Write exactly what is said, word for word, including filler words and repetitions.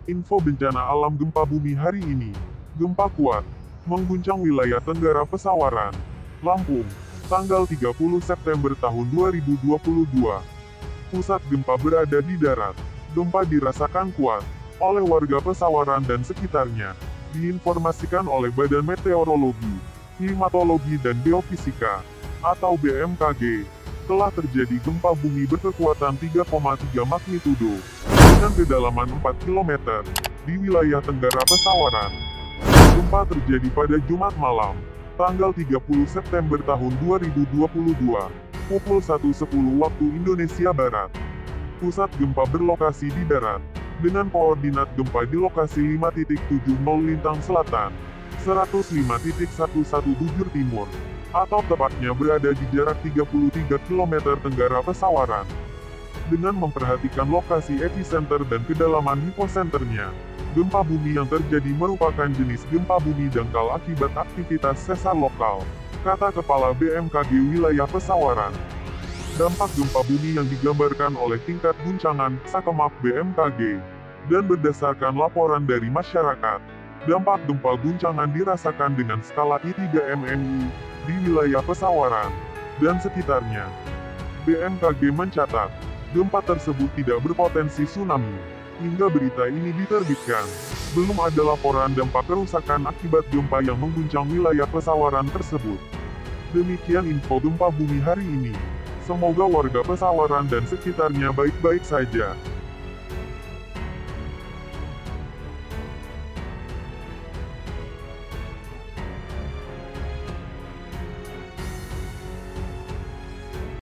Info bencana alam gempa bumi hari ini. Gempa kuat mengguncang wilayah Tenggara Pesawaran, Lampung, tanggal tiga puluh September tahun dua ribu dua puluh dua. Pusat gempa berada di darat. Gempa dirasakan kuat oleh warga Pesawaran dan sekitarnya. Diinformasikan oleh Badan Meteorologi, Klimatologi dan Geofisika, atau B M K G, telah terjadi gempa bumi berkekuatan tiga koma tiga magnitudo, dengan kedalaman empat kilometer, di wilayah Tenggara Pesawaran. Gempa terjadi pada Jumat malam, tanggal tiga puluh September tahun dua ribu dua puluh dua, pukul satu sepuluh waktu Indonesia Barat. Pusat gempa berlokasi di darat, dengan koordinat gempa di lokasi lima titik tujuh nol Lintang Selatan, seratus lima titik seratus tujuh belas Bujur Timur, atau tepatnya berada di jarak tiga puluh tiga kilometer tenggara Pesawaran. Dengan memperhatikan lokasi epicenter dan kedalaman hiposenternya, gempa bumi yang terjadi merupakan jenis gempa bumi dangkal akibat aktivitas sesar lokal, kata Kepala B M K G wilayah Pesawaran. Dampak gempa bumi yang digambarkan oleh tingkat guncangan Sakemap B M K G, dan berdasarkan laporan dari masyarakat, dampak gempa guncangan dirasakan dengan skala I tiga M M I di wilayah Pesawaran dan sekitarnya. B M K G mencatat, gempa tersebut tidak berpotensi tsunami. Hingga berita ini diterbitkan, belum ada laporan dampak kerusakan akibat gempa yang mengguncang wilayah Pesawaran tersebut. Demikian info gempa bumi hari ini. Semoga warga Pesawaran dan sekitarnya baik-baik saja.